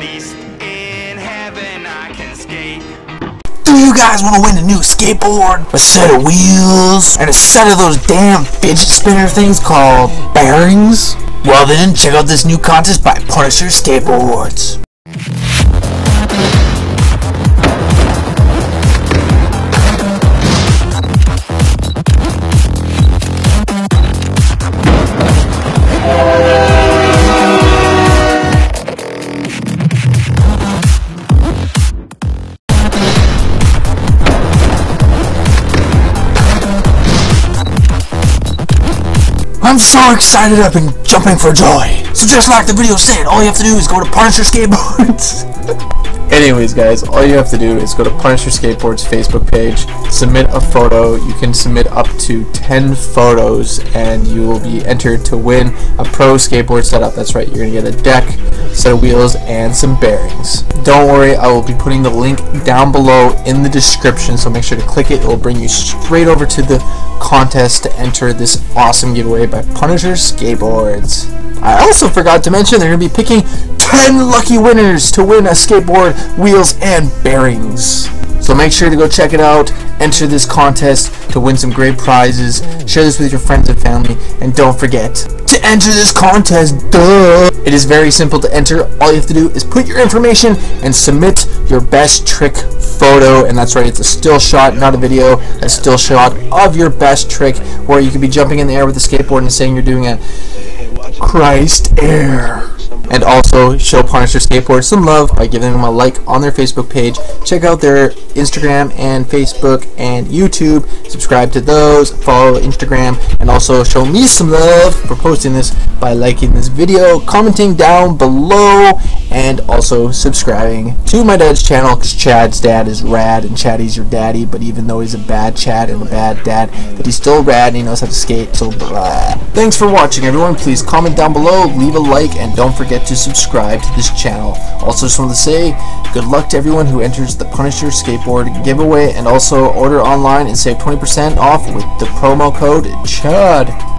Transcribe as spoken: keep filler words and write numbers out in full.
least in heaven I can skate. Do you guys want to win a new skateboard, a set of wheels, and a set of those damn fidget spinner things called bearings? Well then, check out this new contest by Punisher Skateboards. I'm so excited I've been jumping for joy. So just like the video said, all you have to do is go to Punisher Skateboards. Anyways guys, all you have to do is go to Punisher Skateboards Facebook page, submit a photo. You can submit up to ten photos and you will be entered to win a pro skateboard setup. That's right, you're going to get a deck, set of wheels, and some bearings. Don't worry, I will be putting the link down below in the description, so make sure to click it. It will bring you straight over to the contest to enter this awesome giveaway by Punisher Skateboards. I also forgot to mention they're going to be picking ten lucky winners to win a skateboard, wheels, and bearings. So make sure to go check it out, enter this contest to win some great prizes, share this with your friends and family, and don't forget to enter this contest, duh! It is very simple to enter. All you have to do is put your information and submit your best trick photo, and that's right, it's a still shot, not a video, a still shot of your best trick where you could be jumping in the air with a skateboard and saying you're doing a Christ air. And also show Punisher Skateboards some love by giving them a like on their Facebook page. Check out their Instagram and Facebook and YouTube. Subscribe to those, follow Instagram, and also show me some love for posting this by liking this video, commenting down below, and also subscribing to my dad's channel, because Chad's dad is rad and Chaddy's your daddy. But even though he's a bad Chad and a bad dad, but he's still rad and he knows how to skate, so blah. Thanks for watching everyone. Please comment down below, leave a like, and don't forget to subscribe to this channel. Also just wanted to say good luck to everyone who enters the Punisher Skateboard giveaway, and also order online and save twenty percent off with the promo code CHAD.